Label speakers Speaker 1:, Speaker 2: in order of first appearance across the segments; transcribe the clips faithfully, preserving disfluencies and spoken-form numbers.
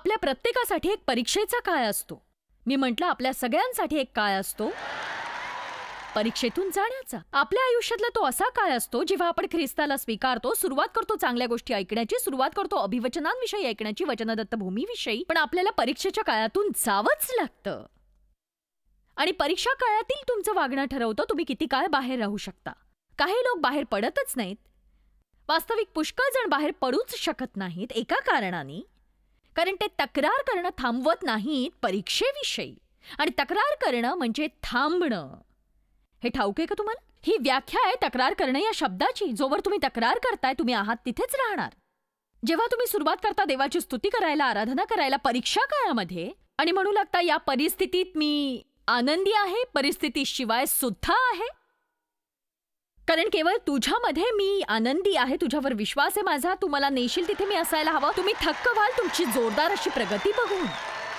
Speaker 1: आपल्या प्रत्येकासाठी एक परीक्षेचा काळ असतो. मी म्हटलं आपल्या सगळ्यांसाठी एक काळ असतो परीक्षेतून जाण्याचा. आपल्या आयुष्यातला तो असा काळ असतो जेव्हा आपण ख्रिस्ताला स्वीकारतो, सुरुवात करतो चांगल्या गोष्टी ऐकण्याची, सुरुवात करतो अभिवचनांविषयी ऐकण्याची, वचनदत्त भूमीविषयी. पण आपल्याला परीक्षेच्या काळातून जावंच लागतं. आणि परीक्षा काळातील तुमचं वागणं ठरवतं तुम्ही किती काळ बाहेर राहू शकता. काही लोक बाहेर पडतच नाहीत. वास्तविक पुष्कळ जण बाहेर पडूच शकत नाहीत एका कारणाने, कारण ते तक्रार करणं थांबवत नाहीत परीक्षेविषयी. आणि तक्रार करणं म्हणजे थांबणं. हे ठाऊक आहे का तुम्हाला? ही व्याख्या आहे तक्रार करणं या शब्दाची. जोवर तुम्ही तक्रार करताय तुम्ही आहात तिथेच राहणार. जेव्हा तुम्ही सुरुवात करता देवाची स्तुती करायला, आराधना करायला परीक्षा काळामध्ये, आणि म्हणू लागता या परिस्थितीत मी आनंदी आहे, परिस्थितीशिवाय सुद्धा आहे, कारण केवळ तुझ्यामध्ये मी आनंदी आहे, तुझ्यावर विश्वास आहे माझा, तू मला नेशील तिथे मी असायला हवं. तुम्ही थक्क व्हाल तुमची जोरदार अशी प्रगती बघून.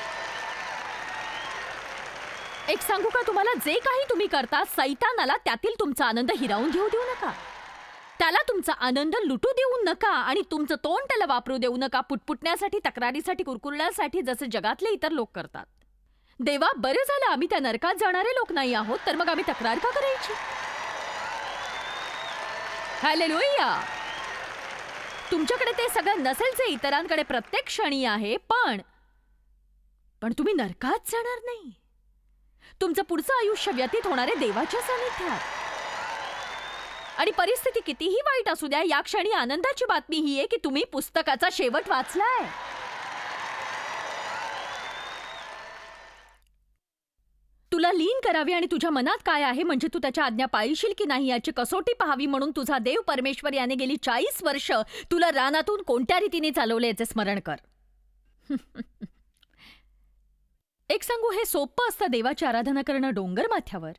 Speaker 1: एक सांगू का तुम्हाला, जे काही तुम्ही करता सैतानाला त्यातील तुमचा आनंद हिरावून घेऊ देऊ नका. त्याला तुमचा आनंद लुटू देऊ नका आणि तुमचं तोंड त्याला वापरू देऊ नका पुटपुटण्यासाठी, तक्रारीसाठी, कुरकुरण्यासाठी, जसे जगातले इतर लोक करतात. देवा बरे झालं आम्ही त्या नरकात जाणारे लोक नाही आहोत, तर मग आम्ही तक्रार का करायची? हालेलुया. तुमच्याकडे ते सगळं नसेल जे इतरांकडे प्रत्येक क्षणी आहे, पण पण तुम्ही नरकात जाणार नाही. तुमचं पुढचं आयुष्य व्यतीत होणारे देवाच्या सानिध्यात. आणि परिस्थिती कितीही वाईट असू द्या, या क्षणी आनंदाची बातमी ही आहे की तुम्ही पुस्तकाचा शेवट वाचलाय. तुला लीन करावे आणि तुझ्या मनात काय आहे म्हणजे तू त्याच्या आज्ञा पाळशील की नाही याची कसोटी पाहावी, म्हणून तुझा देव परमेश्वर याने गेली चाळीस वर्ष तुला रानातून कोणत्या रीतीने चालवले याचे स्मरण कर. एक सांगू, हे सोपं असतं देवाची आराधना करणं डोंगर माथ्यावर,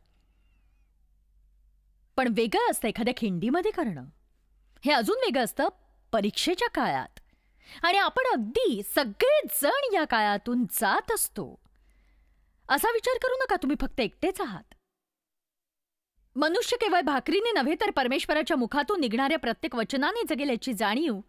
Speaker 1: पण वेगळं असतं एखाद्या खिंडीमध्ये करणं. हे अजून वेगळं असतं परीक्षेच्या काळात. आणि आपण अगदी सगळेच जण या काळातून जात असतो. असा विचार करू नका तुम्ही फक्त एकटेच आहात. मनुष्य केवळ भाकरीने नव्हे तर परमेश्वराच्या मुखातून निघणाऱ्या प्रत्येक वचनाने जगेल याची जाणीव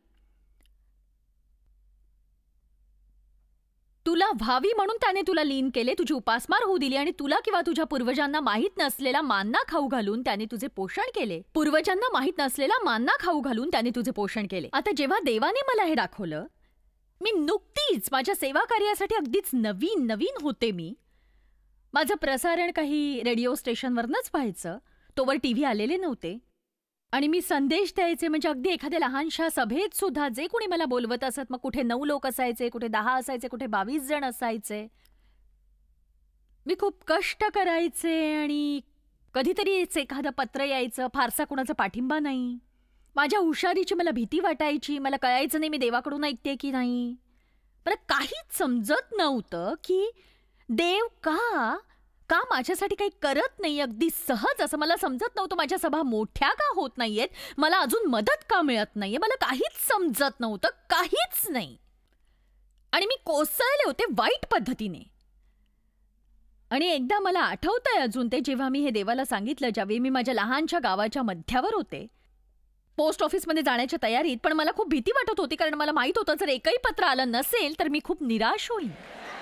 Speaker 1: तुला व्हावी म्हणून त्याने तुला लीन केले, तुझी उपासमार होऊ दिली आणि तुला किंवा तुझ्या पूर्वजांना माहीत नसलेला मान्ना खाऊ घालून त्याने तुझे पोषण केले. पूर्वजांना माहीत नसलेला मान्ना खाऊ घालून त्याने तुझे पोषण केले. आता जेव्हा देवाने मला हे दाखवलं, मी नुकतीच माझ्या सेवा कार्यासाठी अगदीच नवीन नवीन होते. मी माझं प्रसारण काही रेडिओ स्टेशनवरनंच व्हायचं, तोवर टीव्ही आलेले नव्हते. आणि मी संदेश द्यायचे म्हणजे अगदी एखाद्या लहानशा सभेत सुद्धा जे कोणी मला बोलवत असत, मग कुठे नऊ लोक असायचे, कुठे दहा असायचे, कुठे बावीस जण असायचे. मी खूप कष्ट करायचे आणि कधीतरीच एखादं पत्र यायचं, फारसा कुणाचा पाठिंबा नाही. माझ्या हुशारीची मला भीती वाटायची, मला कळायचं नाही मी देवाकडून ऐकते की नाही. मला काहीच समजत नव्हतं की देव का का माझ्यासाठी काही करत नाही. अगदी सहज असं मला समजत नव्हतं. माझ्या सभा मोठ्या का होत नाहीयेत, मला अजून मदत का मिळत नाहीये, मला काहीच समजत नव्हतं, काहीच नाही. आणि मी कोसळले होते वाईट पद्धतीने. आणि एकदा मला आठवतंय अजून ते, जेव्हा मी हे देवाला सांगितलं, ज्यावेळी मी माझ्या लहानशा गावाच्या मध्यावर होते, पोस्ट ऑफिसमध्ये जाण्याच्या तयारीत, पण मला खूप भीती वाटत होती कारण मला माहित होतं जर एकही पत्र आलं नसेल तर मी खूप निराश होईन.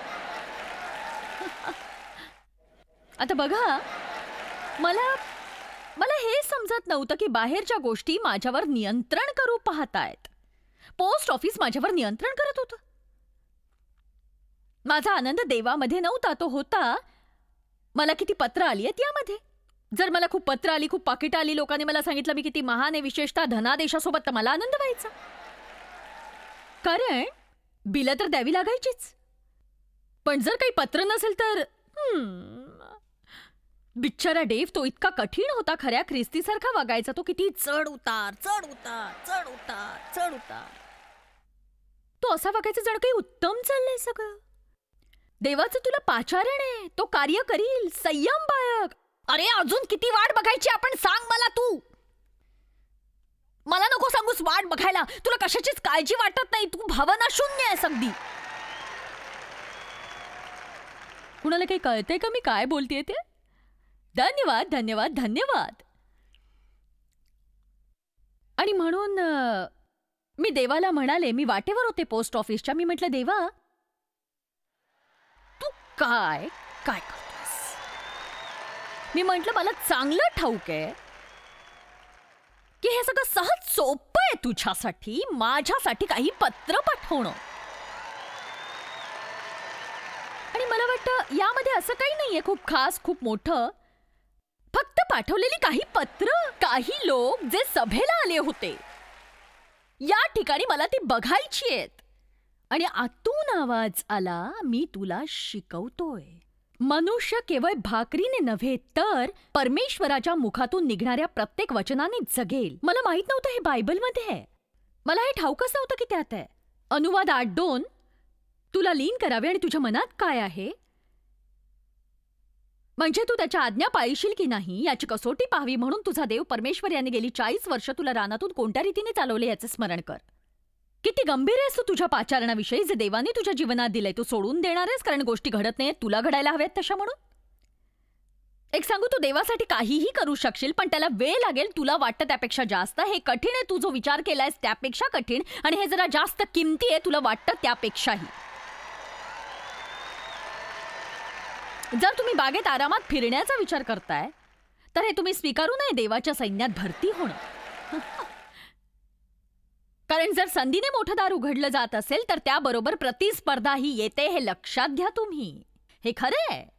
Speaker 1: आता बघा, मला मला हे समजत नव्हतं की बाहेरच्या गोष्टी माझ्यावर नियंत्रण करू पाहतायत. पोस्ट ऑफिस माझ्यावर नियंत्रण करत होतं. माझा आनंद देवामध्ये नव्हता, तो होता मला किती पत्र आली आहेत यामध्ये. जर मला खूप पत्र आली, खूप पाकिट आली, लोकांनी मला सांगितलं मी किती महान आहे, विशेषतः धनादेशासोबत, तर मला आनंद व्हायचा. कारण बिलं तर द्यावी लागायचीच. पण जर काही पत्र नसेल तर बिचारा डेव, तो इतका कठीण होता, खऱ्या ख्रिस्तीसारखा वागायचा. तो किती चढ उतार चढ उतार चढ उतार चढ उतार तो असा वागायचा जण काही उत्तम चाललंय सगळं. देवाचं तुला पाचारण आहे, तो कार्य करील. संयम बाळग. अरे अजून किती वाट बघायची आपण, सांग मला तू. मला नको सांगूस वाट बघायला, तुला कशाचीच काळजी वाटत नाही, तू भावना शून्य आहेस अगदी. कुणाला काही कळतंय का मी काय बोलतेय ते? धन्यवाद धन्यवाद धन्यवाद. आणि म्हणून मी देवाला म्हणाले, मी वाटेवर होते पोस्ट ऑफिसच्या, मी म्हटलं देवा काय काय करतोस? मी म्हंटल मला चांगलं ठाऊक आहे की हे सगळं सहज सोपं आहे तुझ्यासाठी, माझ्यासाठी काही पत्र पाठवणं. आणि मला वाटतं यामध्ये असं काही नाहीये खूप खास, खूप मोठं. फक्त पाठवलेली काही पत्र, काही लोक जे सभेला आले होते या ठिकाणी मला ती बघायची आहेत. आणि आतून आवाज आला, मी तुला शिकवतोय. मनुष्य केवळ भाकरीने नव्हे तर परमेश्वराच्या मुखातून निघणाऱ्या प्रत्येक वचनाने जगेल. मला माहित नव्हतं हे बायबलमध्ये आहे. मला हे ठाऊकच नव्हतं की त्यात आहे. अनुवाद आठ दोन, तुला लीन करावे आणि तुझ्या मनात काय आहे, म्हणजे तू त्याच्या आज्ञा पाळशील की नाही याची कसोटी पाहावी म्हणून तुझा देव परमेश्वर याने गेली चाळीस वर्ष तुला रानातून कोणत्या रीतीने चालवले याचे स्मरण कर. किती गंभीर आहेस तू तुझ्या पाचारणाविषयी जे देवाने तुझ्या जीवनात दिलंय. तू सोडून देणार आहेस कारण गोष्टी घडत नाहीत तुला घडायला हव्यात तशा म्हणून. एक सांगू, तू देवासाठी काहीही करू शकशील पण त्याला वेळ लागेल. तुला वाटतं त्यापेक्षा जास्त. हे कठीण आहे, तू जो विचार केलायस त्यापेक्षा कठीण. आणि हे जरा जास्त किमती आहे, तुला वाटतं त्यापेक्षाही. जर तुम्ही बागेत आरामात फिरण्याचा विचार करताय तर हे तुम्ही स्वीकारू नये देवाच्या सैन्यात भरती होणं. कारण जर संधीने मोठं दार उघडलं जात असेल तर त्याबरोबर प्रतिस्पर्धाही येते, हे लक्षात घ्या तुम्ही. हे खरं आहे.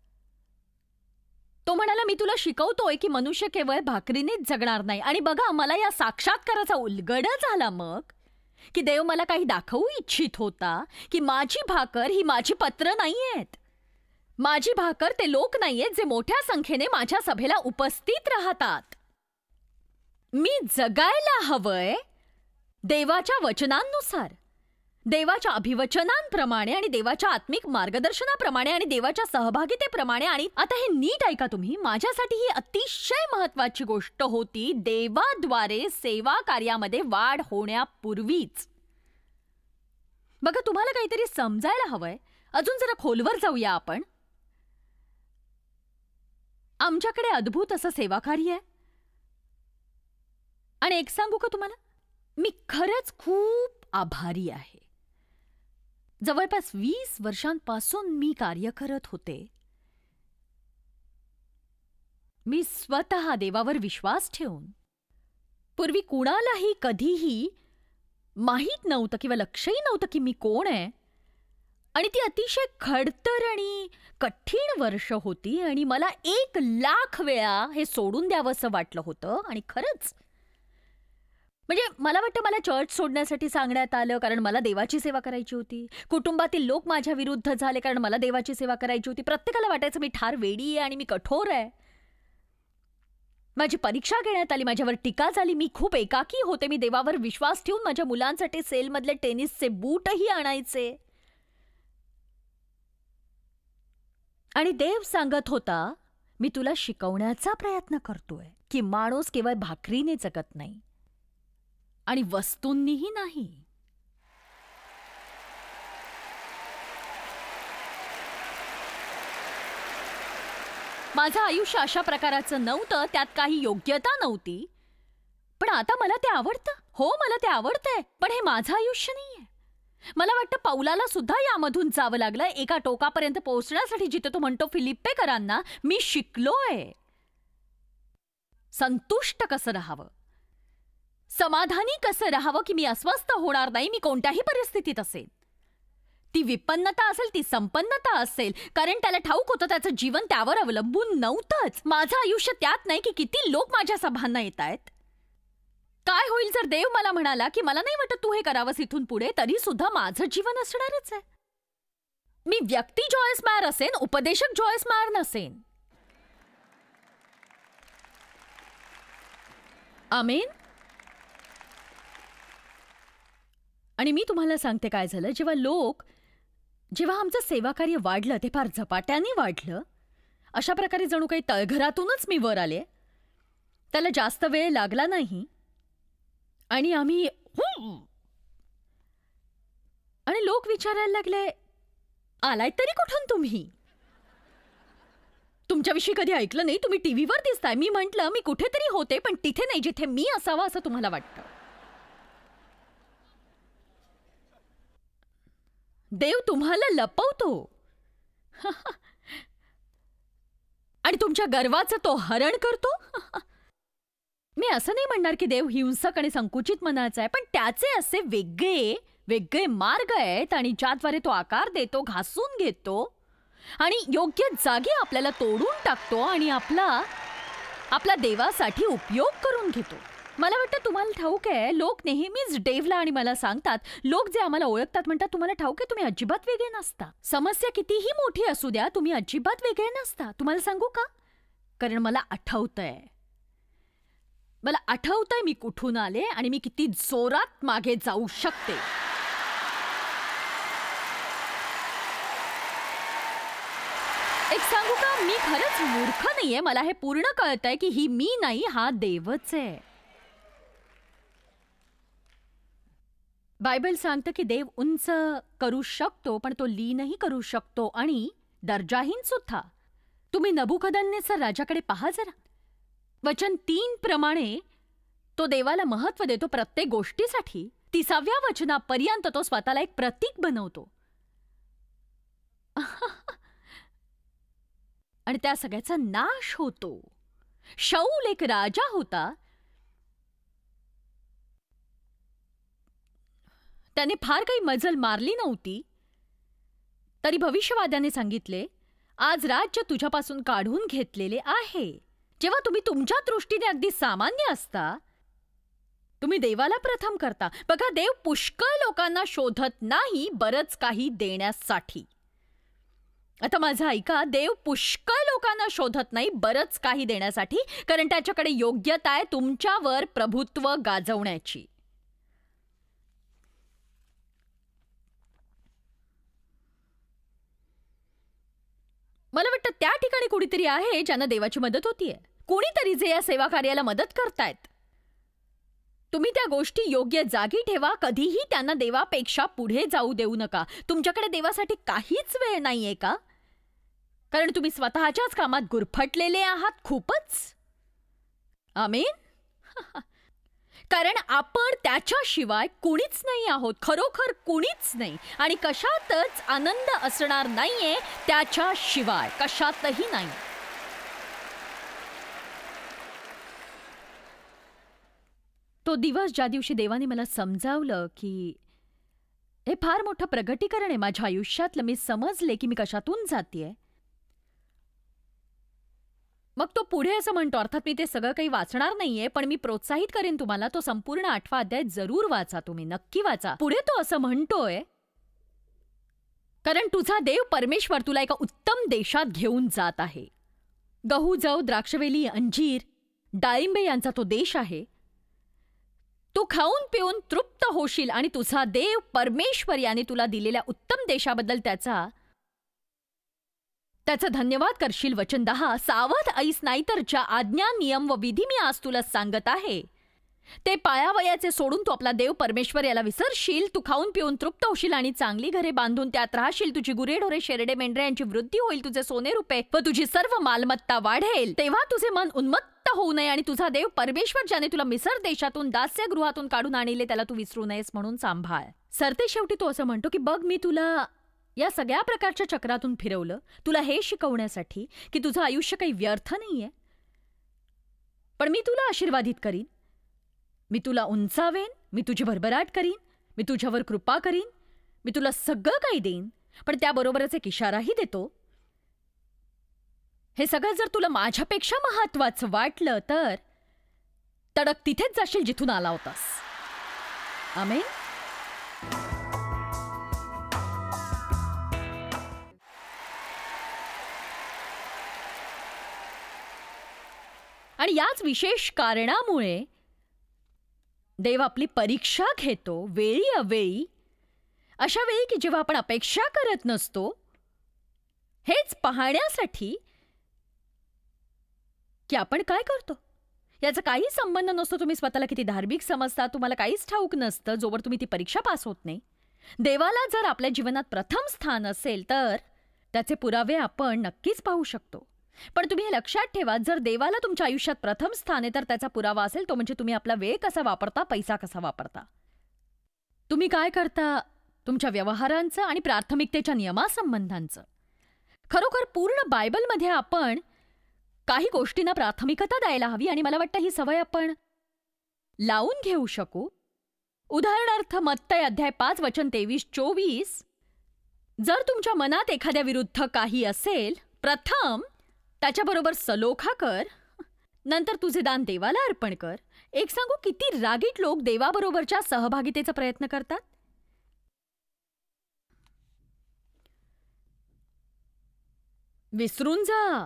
Speaker 1: तो म्हणाला, मी तुला शिकवतोय की मनुष्य केवळ भाकरीनेच जगणार नाही. आणि बघा, मला या साक्षात्काराचा उलगडा झाला मग की देव मला काही दाखवू इच्छित होता की माझी भाकर ही माझी पत्र नाहीयेत. माझी भाकर ते लोक नाहीयेत जे मोठ्या संख्येने माझ्या सभेला उपस्थित राहतात. मी जगायला हवंय देवाच्या वचनांनुसार, देवाच्या अभिवचनांप्रमाणे आणि देवाच्या आत्मिक मार्गदर्शनाप्रमाणे आणि देवाच्या सहभागितेप्रमाणे. आणि आता हे नीट ऐका तुम्ही, माझ्यासाठी ही अतिशय महत्वाची गोष्ट होती देवाद्वारे सेवा कार्यामध्ये वाढ होण्यापूर्वीच. बघा, तुम्हाला काहीतरी समजायला हवंय. अजून जरा खोलवर जाऊया आपण. आमच्याकडे अद्भुत असं सेवाकार्य आहे. आणि एक सांगू का तुम्हाला, मी खरंच खूप आभारी आहे. जवळपास वीस वर्षांपासून मी कार्य करत होते. मी स्वतः देवावर विश्वास ठेवून, पूर्वी कुणालाही कधीही माहीत नव्हतं किंवा लक्षही नव्हतं की मी कोण आहे. आणि ती अतिशय खडतर आणि कठीण वर्ष होती आणि मला एक लाख वेळा हे सोडून द्यावंसं वाटलं होतं. आणि खरंच म्हणजे मला वाटतं मला चर्च सोडण्यासाठी सांगण्यात आलं कारण मला देवाची सेवा करायची होती. कुटुंबातील लोक माझ्या विरुद्ध झाले कारण मला देवाची सेवा करायची होती. प्रत्येकाला वाटायचं मी ठार वेडी आहे आणि मी कठोर आहे. माझी परीक्षा घेण्यात आली, माझ्यावर टीका झाली. मी खूप एकाकी होते. मी देवावर विश्वास ठेवून माझ्या मुलांसाठी सेलमधले टेनिसचे बूटही आणायचे. आणि देव सांगत होता, मी तुला शिकवण्याचा प्रयत्न करतोय की माणूस केवळ भाकरीने जगत नाही आणि वस्तूंनीही नाही. माझं आयुष्य अशा प्रकाराचं नव्हतं, त्यात काही योग्यता नव्हती. पण आता मला ते आवडतं. हो, मला ते आवडतंय. पण हे माझं आयुष्य नाहीये. मला वाटतं पौलाला सुद्धा यामधून जावं लागलं एका टोकापर्यंत पोहोचण्यासाठी, जिथे तो म्हणतो फिलिप्पेकरांना, मी शिकलोय संतुष्ट कसं राहावं, समाधानी कसं राहावं की मी अस्वस्थ होणार नाही, मी कोणत्याही परिस्थितीत असेल. ती विपन्नता असेल, ती संपन्नता असेल, कारण त्याला ठाऊक होतं त्याचं जीवन त्यावर अवलंबून नव्हतंच. माझं आयुष्य त्यात नाही की किती लोक माझ्या सभांना येत आहेत. काय होईल जर देव मला म्हणाला की मला नाही वाटत तू हे करावंस इथून पुढे, तरी सुद्धा माझं जीवन असणारच आहे. मी व्यक्ती जॉयस मायर असेन, उपदेशक जॉयस मायर नसेन. आमेन. आणि मी तुम्हाला सांगते काय झालं, जेव्हा लोक जेव्हा आमचं सेवाकार्य वाढलं ते फार झपाट्याने वाढलं. अशा प्रकारे जणू काही तळघरातूनच मी वर आले. त्याला जास्त वेळ लागला नाही आणि आम्ही आणि लोक विचारायला लागले, आलाय तरी कुठून तुम्ही? तुमच्याविषयी कधी ऐकलं नाही, तुम्ही टीव्हीवर दिसताय. मी म्हंटल मी कुठेतरी होते पण तिथे नाही जिथे मी असावं असं तुम्हाला वाटतं. देव तुम्हाला लपवतो. आणि तुमच्या गर्वाचं तो हरण करतो. मी असं नाही म्हणणार की देव हिंसक आणि संकुचित मनाचा आहे, पण त्याचे असे वेगळे वेगळे मार्ग आहेत आणि ज्याद्वारे तो आकार देतो, घासून घेतो आणि योग्य जागी आपल्याला तोडून टाकतो आणि आपला आपला देवासाठी उपयोग करून घेतो. मला वाटतं तुम्हाला ठाऊक आहे, लोक नेहमीच डेव्हला आणि मला सांगतात, लोक जे आम्हाला ओळखतात म्हणतात, तुम्हाला ठाऊक आहे तुम्ही अजिबात वेगळे नसता. समस्या कितीही मोठी असू द्या, तुम्ही अजिबात वेगळे नसता. तुम्हाला सांगू का? कारण मला आठवतंय मला आठवतंय मी कुठून आले आणि मी किती जोरात मागे जाऊ शकते. एक सांगू का, मी खरंच मूर्ख नाहीये. मला हे पूर्ण कळतंय की ही मी नाही, हा देवच आहे. बायबल सांगतं की देव उंच करू शकतो, पण तो लीनही करू शकतो आणि दर्जाहीन सुद्धा. तुम्ही नबुकदनेस्सर राजाकडे पहा जरा. वचन तीन प्रमाणे तो देवाला महत्व देतो प्रत्येक गोष्टीसाठी. तिसाव्या वचनापर्यंत तो स्वतःला एक प्रतीक बनवतो. आणि त्या सगळ्याचा नाश होतो. शाऊल एक राजा होता. त्याने फार काही मजल मारली नव्हती, तरी भविष्यवाद्याने सांगितले, आज राज्य तुझ्यापासून काढून घेतलेले आहे. जेव्हा तुम्ही तुमच्या दृष्टीने अगदी सामान्य असता, तुम्ही देवाला प्रथम करता. बघा, देव पुष्कळ लोकांना शोधत नाही बरंच काही देण्यासाठी. आता माझं ऐका, देव पुष्कळ लोकांना शोधत नाही बरंच काही देण्यासाठी, कारण त्याच्याकडे योग्यता आहे तुमच्यावर प्रभुत्व गाजवण्याची. मला वाटतं त्या ठिकाणी कुणीतरी आहे ज्यांना देवाची मदत होतीये. कुणीतरी जे या सेवा कार्याला मदत करतायत. तुम्ही त्या गोष्टी योग्य जागी ठेवा. कधीही त्यांना देवापेक्षा पुढे जाऊ देऊ नका. तुमच्याकडे देवासाठी काहीच वेळ नाहीये का? कारण तुम्ही स्वतःच्याच कामात गुरफटलेले आहात खूपच. आमेन. कारण आपण त्याच्याशिवाय कुणीच नाही आहोत, खरोखर कुणीच नाही. आणि कशातच आनंद असणार नाहीये त्याच्याशिवाय, कशातही नाही. तो दिवस ज्या दिवशी देवाने मला समजावलं की हे फार मोठं प्रगटीकरण आहे माझ्या आयुष्यातलं, मी समजले की मी कशातून जातेय. मग तो पुढे असं म्हणतो, अर्थात मी ते सगळं काही वाचणार नाहीये, पण मी प्रोत्साहित करेन तुम्हाला, तो संपूर्ण आठवा अध्याय जरूर वाचा, तुम्ही नक्की वाचा. पुढे तो असं म्हणतोय, कारण तुझा देव परमेश्वर तुला एका उत्तम देशात घेऊन जात आहे. गहू, जव, द्राक्षवेली, अंजीर, डाळिंबे यांचा तो देश आहे. तू खाऊन पिऊन तृप्त होशील आणि तुझा देव परमेश्वर याने तुला दिलेल्या उत्तम देशाबद्दल त्याचा त्याचा धन्यवाद करशील. वचन दहा, सावध ऐस, नाहीतर ज्या आज्ञा, नियम व विधी मी आज तुला सांगत आहे ते पायावयाचे सोडून तू आपला देव परमेश्वर याला विसरशील. तू खाऊन पिऊन तृप्त होशील आणि चांगली घरे बांधून त्यात राहशील. तुझी गुरेढोरे, शेरडे, मेंढरे यांची वृद्धी होईल. तुझे सोने रुपये व तुझी सर्व मालमत्ता वाढेल. तेव्हा तुझे मन उन्मत्त होऊ नये आणि तुझा देव परमेश्वर ज्याने तुला मिसर देशातून, दास्यगृहातून काढून आणले त्याला तू विसरू नयेस म्हणून सांभाळ. सरते शेवटी तो असं म्हणतो की बघ, मी तुला या सगळ्या प्रकारच्या चक्रातून फिरवलं, तुला हे शिकवण्यासाठी की तुझं आयुष्य काही व्यर्थ नाहीये, पण मी तुला आशीर्वादित करीन. मी तुला उंचावेन, मी तुझी भरभराट करीन, मी तुझ्यावर कृपा करीन, मी तुला सगळं काही देईन, पण त्याबरोबरच एक इशाराही देतो. हे सगळं जर तुला माझ्यापेक्षा महत्वाचं वाटलं तर तडक तिथेच जाशील जिथून आला होतास. आमेन. आणि याच विशेष कारणामुळे देव आपली परीक्षा घेतो वेळी अवेळी, अशा वेळी की जेव्हा आपण अपेक्षा करत नसतो, हेच पाहण्यासाठी की आपण काय करतो. याचा काही संबंध नसतो तुम्ही स्वतःला किती धार्मिक समजता, तुम्हाला काहीच ठाऊक नसतं जोवर तुम्ही ती परीक्षा पास होत नाही. देवाला जर आपल्या जीवनात प्रथम स्थान असेल तर त्याचे पुरावे आपण नक्कीच पाहू शकतो. पण तुम्ही हे लक्षात ठेवा, जर देवाला तुमच्या आयुष्यात प्रथम स्थान आहे तर त्याचा पुरावा असेल तो म्हणजे तुम्ही आपला वेळ कसा वापरता, पैसा कसा वापरता, तुम्ही काय करता तुमच्या व्यवहारांचं आणि प्राथमिकतेच्या नियमासंबंधांचं. खरोखर पूर्ण बायबलमध्ये आपण काही गोष्टींना प्राथमिकता द्यायला हवी आणि मला वाटतं ही सवय आपण लावून घेऊ शकू. उदाहरणार्थ मत्तय अध्याय पाच वचन तेवीस चोवीस, जर तुमच्या मनात एखाद्या विरुद्ध काही असेल, प्रथम त्याच्याबरोबर सलोखा कर, नंतर तुझे दान देवाला अर्पण कर. एक सांगू, किती रागीट लोक देवाबरोबरच्या सहभागितेचा प्रयत्न करतात. विसरून जा,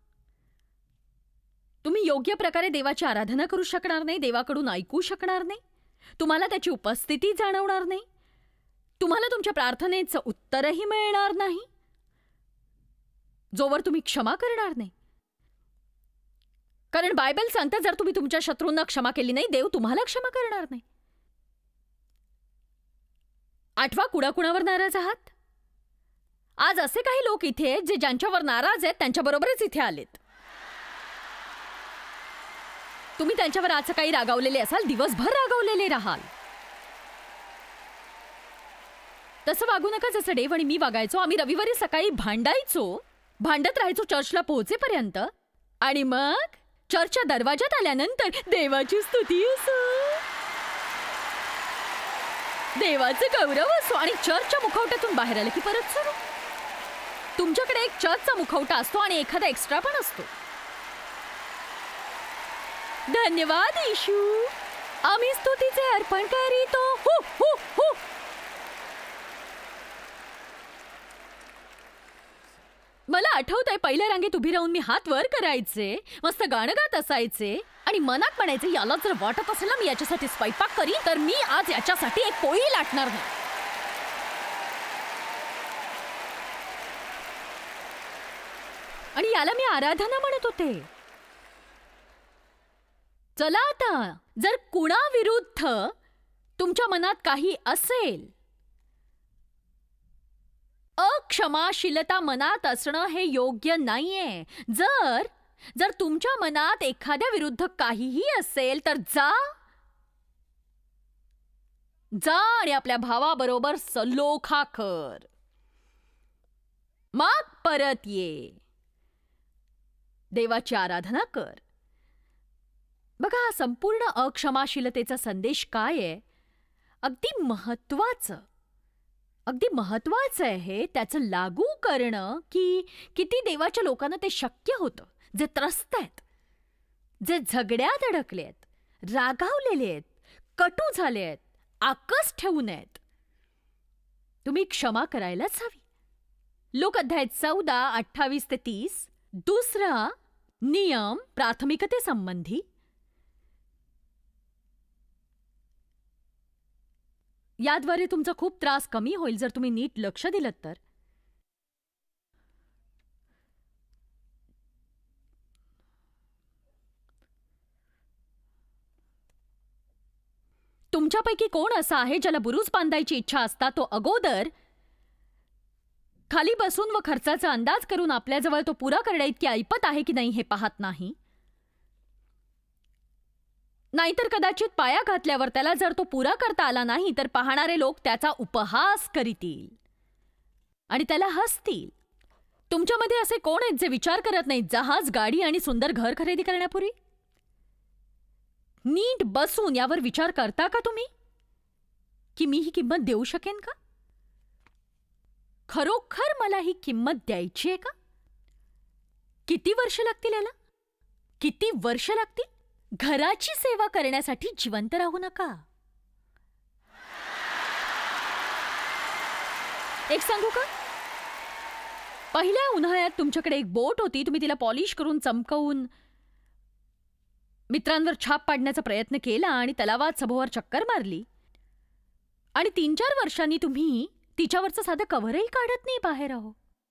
Speaker 1: तुम्ही योग्य प्रकारे देवाची आराधना करू शकणार नाही, देवाकडून ऐकू शकणार नाही, तुम्हाला त्याची उपस्थिती जाणवणार नाही, तुम्हाला तुमच्या प्रार्थनेचं उत्तरही मिळणार नाही जोवर तुम्ही क्षमा करणार नाही. कारण बायबल सांगतं, जर तुम्ही तुमच्या शत्रूंना क्षमा केली नाही, देव तुम्हाला क्षमा करणार नाही. आठवा, कुणाकुणावर नाराज आहात? आज असे काही लोक इथे आहेत जे ज्यांच्यावर नाराज आहेत त्यांच्याबरोबरच इथे आलेत. तुम्ही त्यांच्यावर आज सकाळी रागावलेले असाल, दिवसभर रागावलेले राहाल. तसं वागू नका जसं डेव आणि मी वागायचो. आम्ही रविवारी सकाळी भांडायचो, भांडत राहायचो चर्चला पोहोचेपर्यंत, आणि मग चर्चच्या दरवाजात आल्यानंतर देवाची स्तुती असो, देवाचे गौरव असो, आणि चर्चच्या मुखवट्यातून बाहेर आले की परत सुरू. तुमच्याकडे एक चर्चचा मुखवटा असतो आणि एखादा एक्स्ट्रा पण असतो. धन्यवाद येशू, आम्ही स्तुतीचे अर्पण करीतो. हु हु हु. मला आठवतंय, पहिल्या रांगेत उभी राहून मी हात वर करायचे, मस्त गाणं गात असायचे आणि मनात म्हणायचे, याला जर वाटत असेल ना मी याच्यासाठी स्वयंपाक करीन, तर मी आज याच्यासाठी एक पोळी लाटणार नाही. आणि याला मी आराधना म्हणत होते. चला आता, जर कुणाविरुद्ध तुमच्या मनात काही असेल, अक्षमाशीलता मनात असणं हे योग्य नाहीये. जर जर तुमच्या मनात एखाद्या विरुद्ध काहीही असेल तर जा जा आणि आपल्या भावाबरोबर सलोखा कर, मग परत ये, देवाची आराधना कर. बघा, हा संपूर्ण अक्षमाशीलतेचा संदेश काय आहे? अगदी महत्वाचं अगदी महत्वाचं आहे त्याचं लागू करणं, की किती देवाच्या लोकांना ते शक्य होतं, जे त्रस्त आहेत, जे झगड्यात अडकले आहेत, रागावलेले आहेत, कटू झाले आहेत, आकस ठेवू नयेत. तुम्ही क्षमा करायलाच हवी. लोक अध्याय चौदा अठ्ठावीस ते तीस. दुसरा नियम प्राथमिकतेसंबंधी. याद्वारे तुमचा खूप त्रास कमी होईल जर तुम्ही नीट लक्ष दिलं तर. तुमच्यापैकी कोण असा आहे ज्याला बुरुज बांधायची इच्छा असता तो अगोदर खाली बसून व खर्चाचा अंदाज करून आपल्याजवळ तो पुरा करण्या इतकी ऐपत आहे की नाही हे पाहत नाही? नाहीतर कदाचित पाया घातल्यावर त्याला जर तो पुरा करता आला नाही तर पाहणारे लोक त्याचा उपहास करीतील आणि त्याला हसतील. तुमच्यामध्ये असे कोण आहेत जे विचार करत नाहीत जहाज, गाडी आणि सुंदर घर खरेदी करण्यापूर्वी? नीट बसून यावर विचार करता का तुम्ही की मी ही किंमत देऊ शकेन का? खरोखर मला ही किंमत द्यायची आहे का? किती वर्ष लागतील याला? किती वर्ष लागतील? घराची सेवा करण्यासाठी जिवंत राहू नका. एक सांगू का? पहिल्या उन्हाळ्यात तुमच्याकडे एक बोट होती, तुम्ही तिला पॉलिश करून चमकवून मित्रांवर छाप पाडण्याचा प्रयत्न केला आणि तलावात सभोवर चक्कर मारली, आणि तीन चार वर्षांनी तुम्ही तिच्यावरचं साधं कव्हरही काढत नाही बाहेर आहो.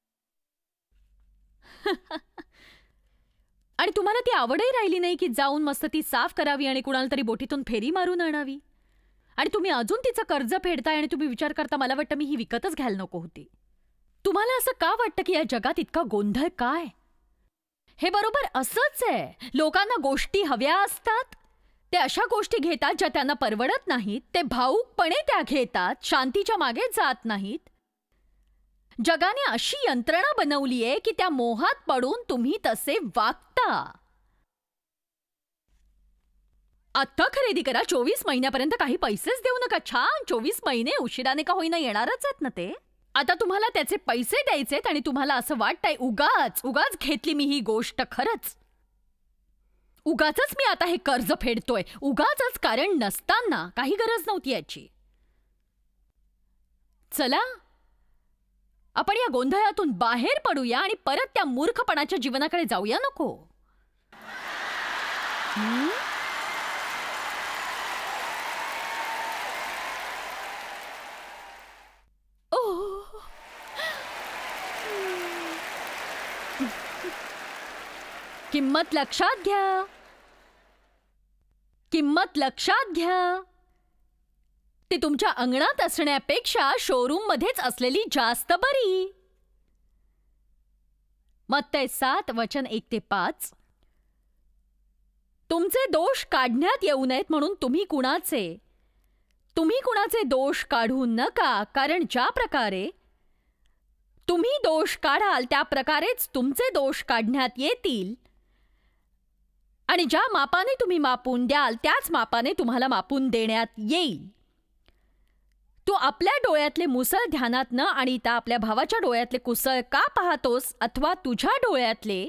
Speaker 1: आणि तुम्हाला ती आवडही राहिली नाही की जाऊन मस्त ती साफ करावी आणि कुणाला तरी बोटीतून फेरी मारून आणावी. आणि तुम्ही अजून तिचं कर्ज फेडताय आणि तुम्ही विचार करता, मला वाटतं मी ही विकतच घ्यायला नको होती. तुम्हाला असं का वाटतं की या जगात इतका गोंधळ काय? हे बरोबर असंच आहे. लोकांना गोष्टी हव्या असतात, ते अशा गोष्टी घेतात ज्या त्यांना परवडत नाहीत, ते भावुकपणे त्या घेतात, शांतीच्या मागे जात नाहीत. जगाने अशी यंत्रणा बनवलीये की त्या मोहात पडून तुम्ही तसे वागता. आत्ता खरेदी करा, चोवीस महिन्यापर्यंत काही पैसेच देऊ नका. छान, चोवीस महिने उशिराने का होईना येणारच आहेत ना ते. आता तुम्हाला त्याचे पैसे द्यायचेत आणि तुम्हाला असं वाटतंय उगाच उगाच घेतली मी ही गोष्ट. खरंच उगाचच मी आता हे कर्ज फेडतोय, उगाचच, कारण नसताना काही गरज नव्हती याची. चला आपण या गोंधळातून बाहेर पडूया आणि परत त्या मूर्खपणाच्या जीवनाकडे जाऊया. नको हं? ओह, किंमत लक्षात घ्या, किंमत लक्षात घ्या. ती तुमच्या अंगणात असण्यापेक्षा शोरूम मध्येच असलेली जास्त बरी. मत्तय सात वचन एक ते पाच. तुमचे दोष काढण्यात येऊ नयेत म्हणून तुम्ही कुणाचे तुम्ही कुणाचे दोष काढू नका, कारण ज्या प्रकारे तुम्ही दोष काढाल त्या प्रकारेच तुमचे दोष काढण्यात येतील, आणि ज्या मापाने तुम्ही मापून द्याल त्याच मापाने तुम्हाला मापून देण्यात येईल. तू आपल्या डोळ्यातले मुसळ ध्यानात न आणता आपल्या भावाच्या डोळ्यातले कुसळ का पाहतोस, अथवा तुझ्या डोळ्यातले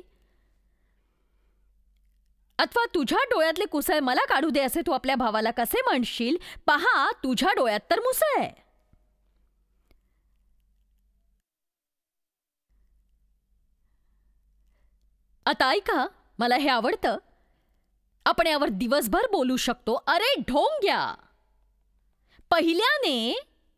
Speaker 1: अथवा तुझ्या डोळ्यातले कुसळ मला काढू दे असे तू आपल्या भावाला कसे म्हणशील? पहा, तुझ्या डोळ्यात तर मुसळ आहे. आता ऐका, मला हे आवडतं. आपण यावर दिवसभर बोलू शकतो. अरे ढोंग्या, पहिल्याने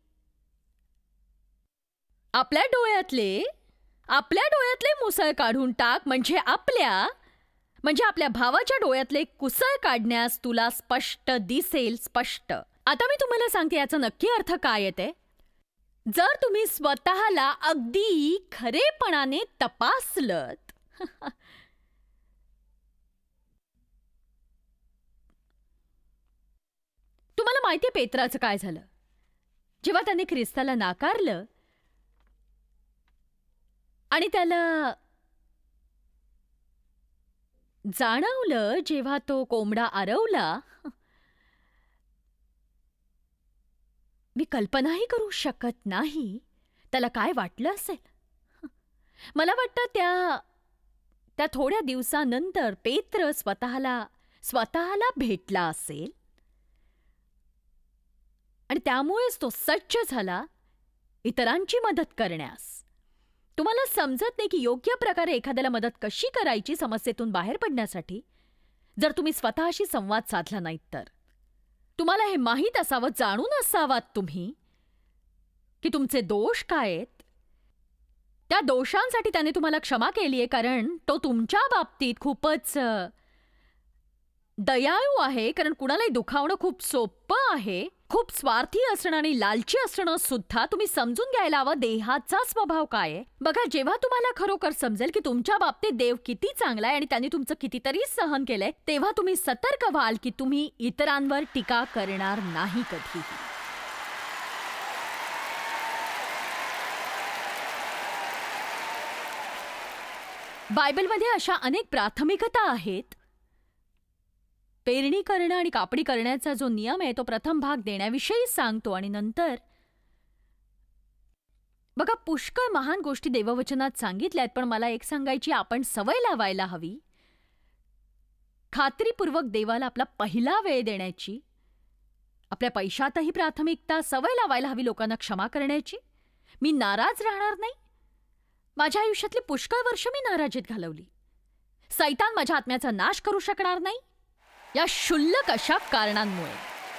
Speaker 1: आपल्या डोळ्यातले आपल्या डोळ्यातले मुसळ काढून टाक, म्हणजे आपल्या म्हणजे आपल्या भावाच्या डोळ्यातले कुसळ काढण्यास तुला स्पष्ट दिसेल. स्पष्ट. आता मी तुम्हाला सांगते याचा नक्की अर्थ काय येते. जर तुम्ही स्वतःला अगदी खरेपणाने तपासलत तुम्हाला माहितीये पेत्राचं काय झालं जेव्हा त्याने ख्रिस्ताला नाकारलं आणि त्याला जाणवलं जेव्हा तो कोंबडा आरवला. मी कल्पनाही करू शकत नाही त्याला काय वाटलं असेल. मला वाटतं त्या त्या थोड्या दिवसानंतर पेत्र स्वतःला स्वतःला भेटला असेल आणि त्यामुळेच तो सज्ज झाला इतरांची मदत करण्यास. तुम्हाला समजत नाही की योग्य प्रकारे एखाद्याला मदत कशी करायची समस्येतून बाहेर पडण्यासाठी जर तुम्ही स्वतःशी संवाद साधला नाहीत तर. तुम्हाला हे माहीत असावं, जाणून असावात तुम्ही की तुमचे दोष काय आहेत. त्या दोषांसाठी त्याने तुम्हाला क्षमा केली आहे, कारण तो तुमच्या बाबतीत खूपच दयाळू आहे. कारण कुणालाही दुखावणं खूप सोपं आहे. खूप स्वार्थी असणं आणि लालची असणं सुद्धा तुम्ही समजून घ्यायला हवं देहाचा स्वभाव काय आहे. बघा, जेव्हा तुम्हाला खरोखर समजेल की तुमच्या बाबतीत देव किती चांगला आहे आणि त्यांनी तुमचं कितीतरी सहन केलंय, तेव्हा तुम्ही सतर्क व्हाल की तुम्ही इतरांवर टीका करणार नाही कधीही. बायबलमध्ये अशा अनेक प्राथमिकता आहेत. पेरणी करणं आणि कापणी करण्याचा जो नियम आहे तो प्रथम भाग देण्याविषयी सांगतो आणि नंतर बघा, पुष्कळ महान गोष्टी देववचनात सांगितल्यात, पण मला एक सांगायची, आपण सवय लावायला हवी खात्रीपूर्वक देवाला आपला पहिला वेळ देण्याची. आपल्या पैशातही प्राथमिकता सवय लावायला हवी लोकांना क्षमा करण्याची. मी नाराज राहणार नाही. माझ्या आयुष्यातली पुष्कळ वर्ष मी नाराजीत घालवली. सैतान माझ्या आत्म्याचा नाश करू शकणार नाही या क्षुल्लक अशा कारणांमुळे.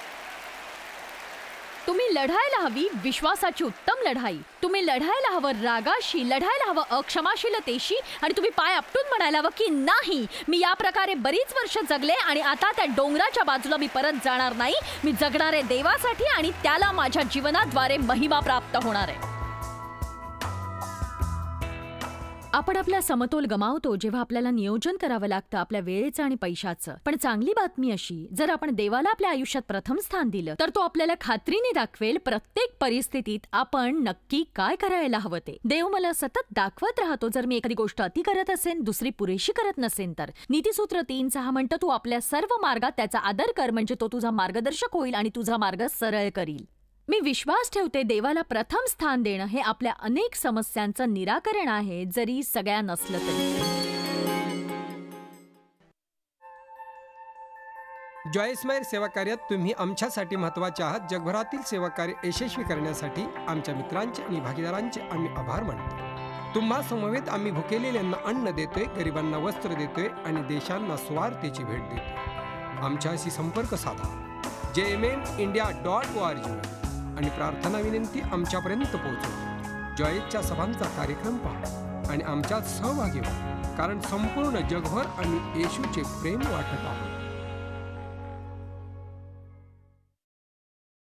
Speaker 1: तुम्ही लढायला हवी विश्वासाची उत्तम लढाई. तुम्ही लढायला हवं रागाशी, लढायला हवं अक्षमाशीलतेशी, आणि तुम्ही पाय आपटून म्हणायला हवं की नाही, मी या प्रकारे बरीच वर्ष जगले आणि आता त्या डोंगराच्या बाजूला मी परत जाणार नाही. मी जगणार आहे देवासाठी आणि त्याला माझ्या जीवनाद्वारे महिमा प्राप्त होणार आहे. आपण आपला समतोल गमावतो जेव्हा आपल्याला नियोजन करावं लागतं आपल्या वेळेचं आणि पैशाचं. पण चांगली बातमी अशी, जर आपण देवाला आपल्या आयुष्यात प्रथम स्थान दिलं तर तो आपल्याला खात्रीने दाखवेल प्रत्येक परिस्थितीत आपण नक्की काय करायला हवं ते. देव मला सतत दाखवत राहतो जर मी एखादी गोष्ट अति करत असेन, दुसरी पुरेशी करत नसेन तर. नीतिसूत्र तीन सहा म्हणतं तू आपल्या सर्व मार्गात त्याचा आदर कर म्हणजे तो तुझा मार्गदर्शक होईल आणि तुझा मार्ग सरळ करील. मी विश्वास ठेवते देवाला प्रथम स्थान देणं हे आपल्या अनेक समस्यांचं निराकरण आहे, जरी सगळ्या नसलं तरी.
Speaker 2: जॉय स्माईल सेवा कार्यात तुम्ही आमच्यासाठी महत्त्वाचे आहात. जगभरातील सेवा कार्य यशस्वी करण्यासाठी आमच्या मित्रांचे आणि भागीदारांचे आम्ही आभार मानतो. तुम्हा समवेत आम्ही भुकेलेल्यांना अन्न देतोय, गरिबांना वस्त्र देतोय आणि देशांना स्वार्थेची भेट देतोय. आमच्याशी संपर्क साधा J M N India dot O R G आणि प्रार्थना विनंती आमच्यापर्यंत पोहोचवा. जॉयच्या सभांचा कार्यक्रम पहा आणि आमच्यात सहभागी व्हा, कारण संपूर्ण जगभर आम्ही येशूचे प्रेम वाटत आहोत.